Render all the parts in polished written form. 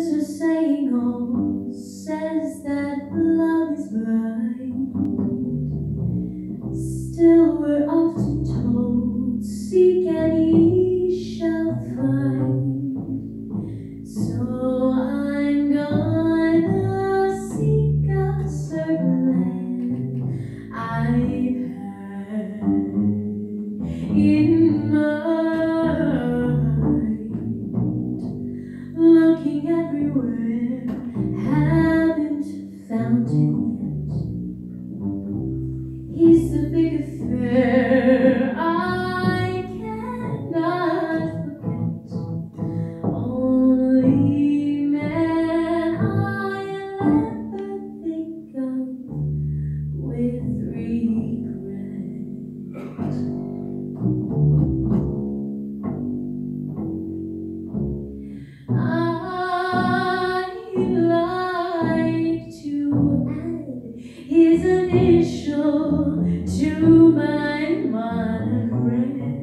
There's a saying on says that love is blind. Still we're often told, seek and ye shall find. So I'm gonna seek a certain land I've had in mind. Looking everywhere, haven't found him yet. He's the big affair I cannot forget. Only man I'll ever think of with regret. I'd like to add his initial to my monogram,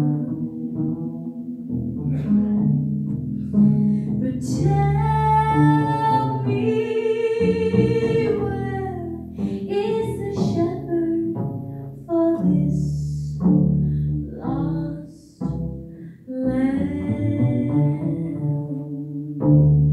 but tell me, where is the shepherd for this lost lamb?